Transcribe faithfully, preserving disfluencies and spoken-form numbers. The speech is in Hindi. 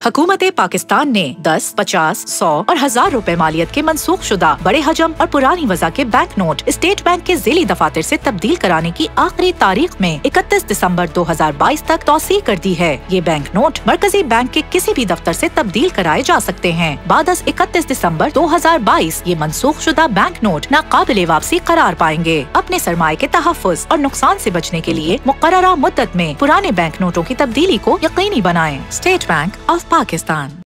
हुकूमत पाकिस्तान ने दस, पचास, सौ और हजार रुपए मालियत के मनसूख शुदा बड़े हजम और पुरानी वजह के बैंक नोट स्टेट बैंक के ज़िली दफातर से तब्दील कराने की आखिरी तारीख में इकतीस दिसंबर दो हजार बाईस तक तौसीह कर दी है। ये बैंक नोट मरकजी बैंक के किसी भी दफ्तर से तब्दील कराए जा सकते हैं। बाद इकतीस दिसंबर दो हजार बाईस ये मनसूख शुदा बैंक नोट नाकाबिले वापसी करार पाएंगे। अपने सरमाए के तहफ़्फ़ुज़ और नुकसान से बचने के लिए मुकर्ररा मुद्दत में पुराने बैंक नोटों की तब्दीली को यकीनी बनाएं। State bank of Pakistan.